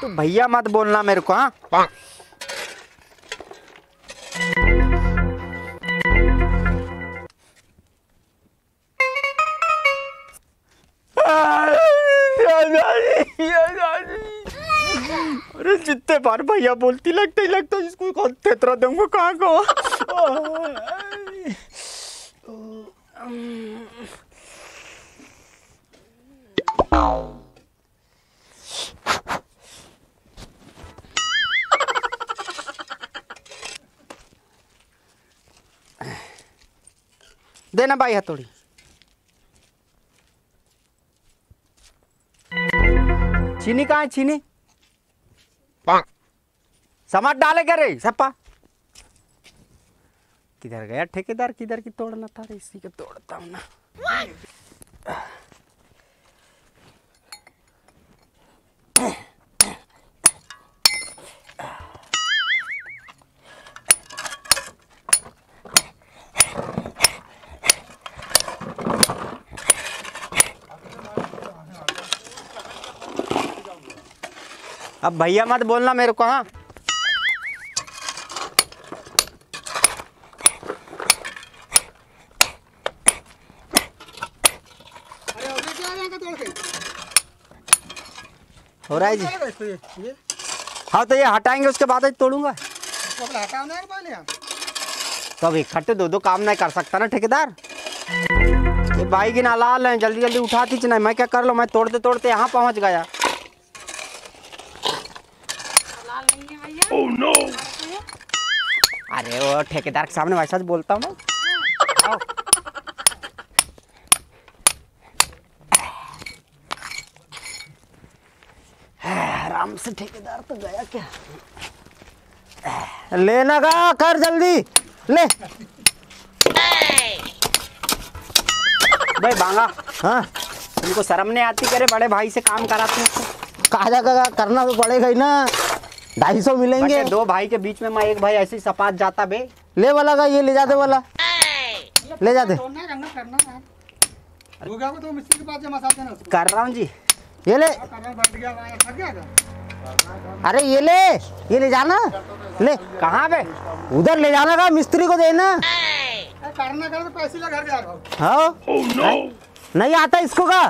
भैया मत बोलना मेरे को। हाँ अरे जितने बार भैया बोलती लगता ही लगता इसको कौन तेतरा दूंगा कहाँ को। देना भाई हथौड़ी। चीनी कहाँ है चीनी? समझ डाले क्या रे सप्पा? किधर गया ठेकेदार? किधर की तोड़ना था रे? इसी को तोड़ता हूँ ना। अब भैया मत बोलना मेरे को। हाँ हो रहा है जी। हाँ तो ये हटाएंगे उसके बाद ही तोड़ूंगा। तो अब इकट्ठे दो काम नहीं कर सकता ना ठेकेदार। ये भाई की नालाल है, जल्दी जल्दी उठाती नहीं। मैं क्या कर लो, मैं तोड़ते तोड़ते यहाँ पहुँच गया। Oh, no. अरे वो ठेकेदार के सामने वैसा बोलता हूँ मैं। आराम से ठेकेदार तो गया क्या? लेना का कर जल्दी ले। भाई बांगा। हाँ तुमको शर्म नहीं आती? करे बड़े भाई से काम कराते हैं। काजा का करना तो पड़ेगा ही ना। 250 मिलेंगे। दो भाई के बीच में मैं एक भाई ऐसे ही सपाट जाता बे। ले वाला का ये ले जाते वाला ले जाते। कर रहा हूँ जी। ये ले। अरे ये ले जाना। ले कहाँ पे? उधर ले जाना का मिस्त्री को देना। करना कर तो पैसे लगा घर जा। हाँ नहीं आता इसको का।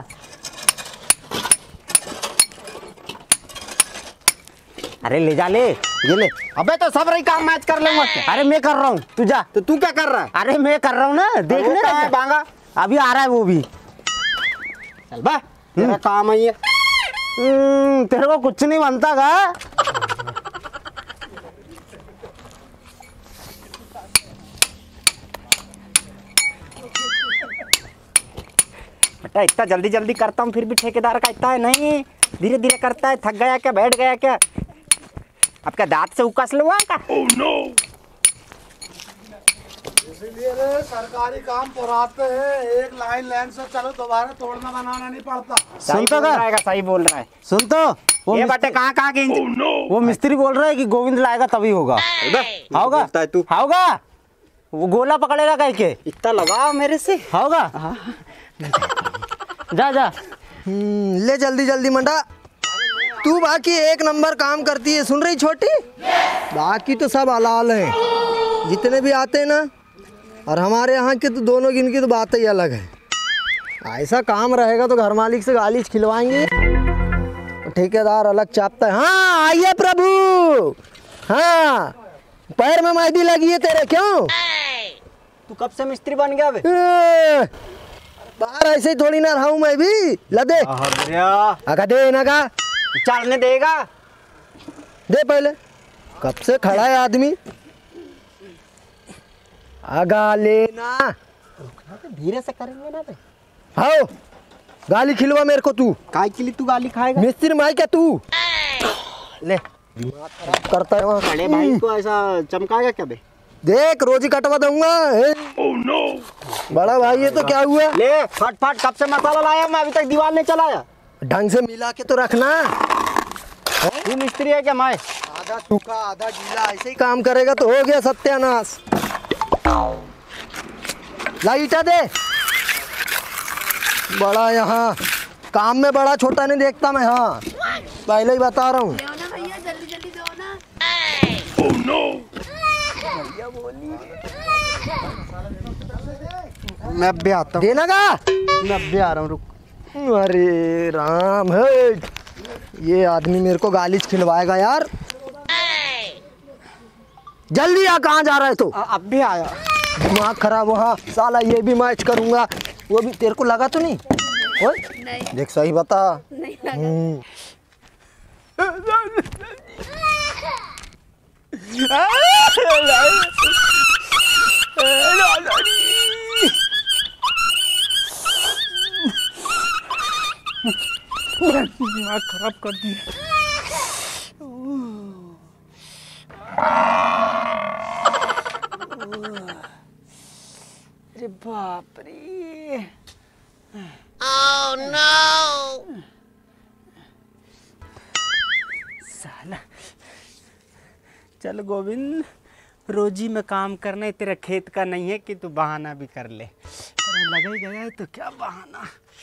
अरे ले जा ले ये ले। अबे तो सब रही काम मैच कर लूंगा। अरे मैं कर रहा हूँ तू जा। तो तू क्या कर रहा है? अरे मैं कर रहा हूँ ना। देखने का है बांगा अभी आ रहा है वो भी। चल बा तेरा काम है ये। तेरे को कुछ नहीं बनता का। बेटा इतना जल्दी जल्दी करता हूँ फिर भी ठेकेदार का इतना है नहीं। धीरे धीरे करता है। थक गया क्या? बैठ गया क्या? अब क्या दांत से उकस लो का? oh, no. इसीलिए सरकारी काम पुराते हैं। एक लाइन से चलो, दोबारा तोड़ना बनाना नहीं पड़ता। सुन तो का सही बोल रहा है। सुन तो वो ये बटे कहाँ की oh, no. वो मिस्त्री बोल रहा है कि गोविंद लाएगा तभी होगा। होगा तू होगा। वो गोला पकड़ेगा कह के इतना लगा मेरे से। होगा जा जा। ले जल्दी जल्दी मंडा। तू बाकी एक नंबर काम करती है। सुन रही छोटी? बाकी तो सब हलाल हैं जितने भी आते हैं ना। और हमारे यहाँ के तो दोनों गिन की तो बात ही अलग है। ऐसा काम रहेगा तो घर मालिक से गाली खिलवाएंगे। ठेकेदार अलग चापता है। हाँ आइए प्रभु। हाँ पैर में मेहंदी लगी है तेरे। क्यों? तू कब से मिस्त्री बन गया बे? बाहर ऐसे ही थोड़ी ना रहा मैं भी। लदे अगा दे ना का चलने देगा। दे पहले। कब से खड़ा है आदमी। आगा लेना। रुकना तो धीरे से करेंगे ना बे। हाँ गाली खिलवा मेरे को तू। काय के लिए तू गाली खाएगा? मिस्त्री माई क्या तू? ले दिमाग खराब करता है। वहाँ बड़े भाई को ऐसा चमकाएगा क्या बे? देख रोज ही कटवा दूंगा। oh, no. बड़ा भाई ये तो क्या हुआ? ले फट फट कब से मसाला लाया मैं अभी तक दीवार नहीं चलाया। ढंग से मिला के तो रखना। तू मिस्त्री है क्या? मैं आधा सूखा आधा गीला ऐसे ही काम करेगा तो हो गया सत्यानाश। लाइटा दे। बड़ा यहाँ काम में बड़ा छोटा नहीं देखता मैं। हाँ पहले ही बता रहा हूँ। मैं भी आता हूँ। देना का? मैं भी आ रहा हूँ, रुक। अरे राम है, ये आदमी मेरे को गालिच खिलवाएगा यार। जल्दी आ, कहाँ जा रहा है तो? अब भी आया। दिमाग खराब। हाँ साला ये भी मैच करूंगा। वो भी तेरे को लगा तो नहीं? ओए नहीं देख सही बता। नहीं लगा। दिमाग खराब कर दिया। अरे बाप रे। साला चल गोविंद, रोजी में काम करना है, तेरा खेत का नहीं है कि तू बहाना भी कर ले। तेरा लगा ही गया है तो क्या बहाना।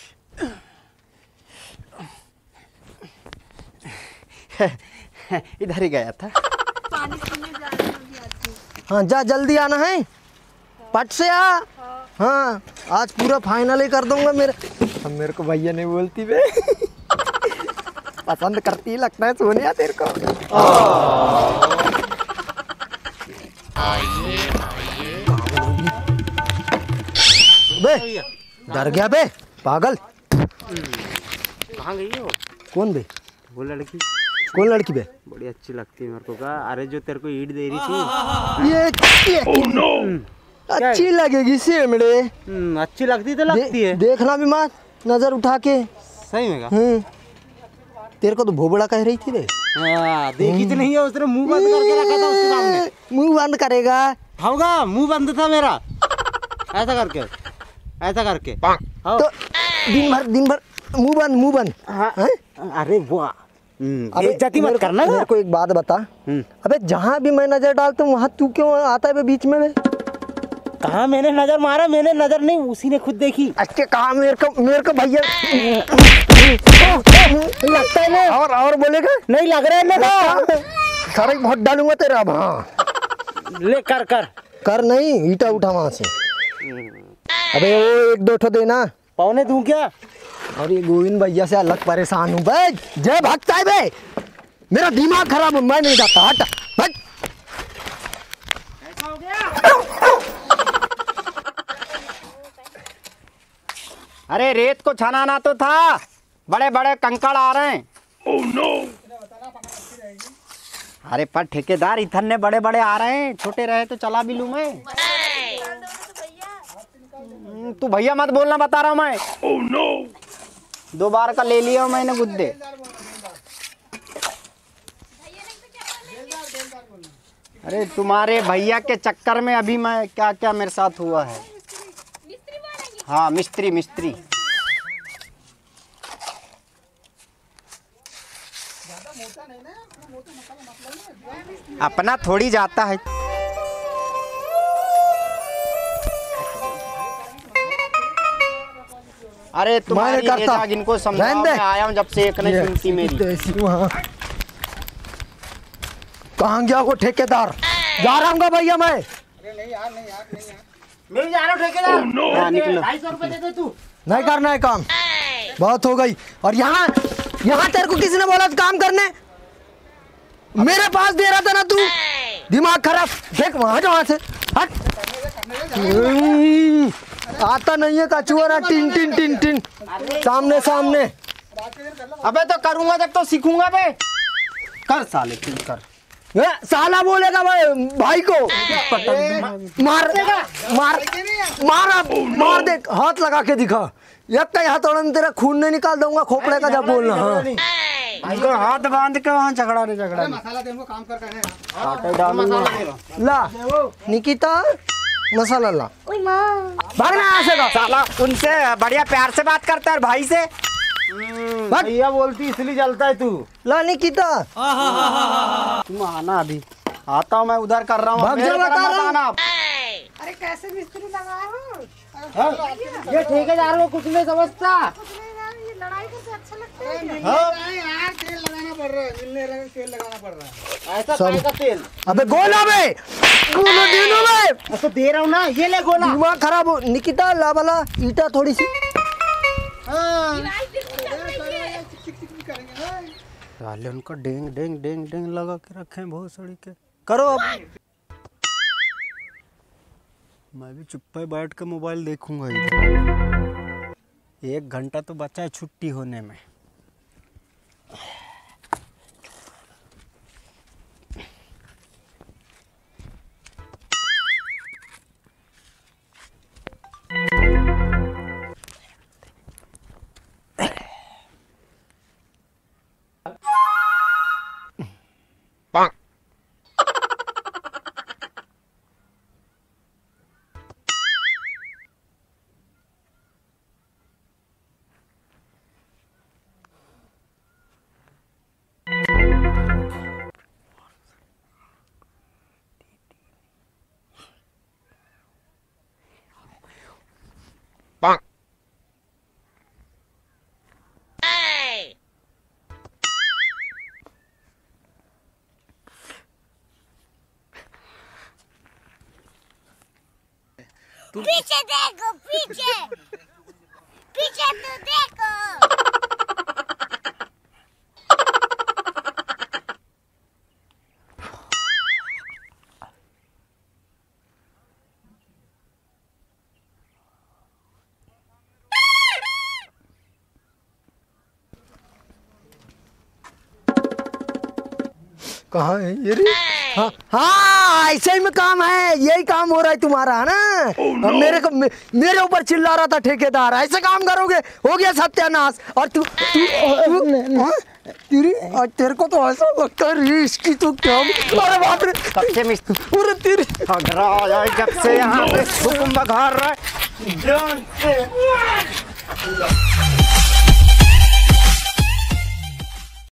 इधर ही गया था। पानी पीने जा रही हूँ अभी आती हूँ। हाँ जा, जल्दी आना है, पट से आ। हाँ आज पूरा फाइनल ही कर दूंगा। मेरे को भैया नहीं बोलती बे। पसंद करती है लगता है सोनिया तेरे को। बे डर गया बे पागल। कहाँ गई हो? कौन बे? वो लड़की कौन लड़की बे? बड़ी अच्छी लगती है मेरे को। का अरे जो तेरे को ईंट दे रही थी। ये अच्छी लगेगी सेमड़े। अच्छी लगती तो लगती है। देखना भी मत नजर उठा के। सही में का? तेरे को तो भोबड़ा कह रही थी रे। देखी तो नहीं है उसने, मुंह बंद करके रखा था उसके सामने। मुंह बंद करेगा? होगा, मुंह बंद था मेरा। ऐसा करके, ऐसा करके। तो दिन भर मुंह बंद। हैं? अरे वाह, बेइज्जती मत करना। मेरे को एक बात बता। अबे जहाँ भी मैं नजर डालता हूँ वहाँ तू क्यों आता है बे बीच में? कहाँ मैंने नजर मारा? मैंने नजर नहीं, उसी ने खुद देखी। अच्छे कहा मेरे को भैया लगता है ना। और बोलेगा नहीं लग रहा है मेरा। सारा ही बहुत डालूंगा तेरा। अब हाँ ले कर नहीं, ईटा उठा वहां से। अबे वो एक दो ठो देना। पौने दूं क्या? और ये गोविंद भैया से अलग परेशान हूँ बे। जय भक्ता है बे, मेरा दिमाग खराब है, मैं नहीं जाता। हट हट। ऐसा हो गया। अरे रेत को छनाना तो था, बड़े बड़े कंकड़ आ रहे हैं। oh, no. अरे पर ठेकेदार इतने बड़े बड़े आ रहे हैं, छोटे रहे तो चला भी लूं मैं। तू भैया मत बोलना, बता रहा हूं मैं। oh, no. 2 बार का ले लिया मैंने गुद्दे। अरे तुम्हारे भैया के चक्कर में अभी मैं क्या क्या मेरे साथ हुआ है। हाँ मिस्त्री। अपना थोड़ी जाता है। अरे तुम्हारी नेता इनको समझाओ, मैं आया हूँ जब से एक नहीं सुनती मेरी। कहाँ गया वो ठेकेदार? जा रहा हूँ भैया मैं। मिल जा रहा हूँ ठेकेदार। हाँ, निकलो। 250 रुपए दे दे तू। नहीं करना है काम, बहुत हो गई। और यहाँ तेरे को किसी ने बोला काम करने? मेरे पास दे रहा था ना तू। दिमाग खराब। देख वहां से हट। आता नहीं है कछुआ ना। टिन सामने। अबे तो करूंगा जब तो सीखूंगा बे। कर साले तू कर। साला बोलेगा भाई को। मार दे, हाथ लगा के दिखा। एक हाथ तेरा खून नहीं निकाल दूंगा खोपड़े का जब बोलना। हाँ हाथ बांध के वहाँ झगड़ा मसाला दे, काम कर ला निकिता मसाला ला। भागना यहाँ से का। साला उनसे बढ़िया प्यार से बात करता है भाई से। भैया बोलती इसलिए जलता है तू। ला निकिता तुम आना अभी। आता हूँ मैं, उधर कर रहा हूँ। अरे कैसे मिस्त्री लगा रहा हूँ? ये ठेकेदार को कुछ नहीं समझता। ये लड़ाई से अच्छा लगता है। यार तेल लगाना पड़ रहा है, तेल लगाना पड़ रहा है। ऐसा काय का तेल? अबे गोला में गोला दे दो मैं तो दे रहा हूँ ना, ये ले गोला। दिमाग खराब हो निकिता ला वाला ईटा थोड़ी सी साले उनका डेंग डेंग डेंग डेंग लगा के रखे हैं बहुत सड़ी के। करो अब। मैं भी चुप्पे बैठ के मोबाइल देखूंगा इधर। 1 घंटा तो बचा है छुट्टी होने में। पीछे देखो, पीछे पीछे तो देखो। कहाँ है ये रे? हाँ हाँ ऐसे ही में काम है, यही काम हो रहा है तुम्हारा है ना। अब मेरे ऊपर चिल्ला रहा था ठेकेदार, ऐसे काम करोगे हो गया सत्यानाश। और तू तेरे को तो ऐसा लगता है इसकी तो क्या। अरे बाप रे कब से मिस्त्री पूरे तेरे जब से यहाँ पे हुक्म बघार रहा है।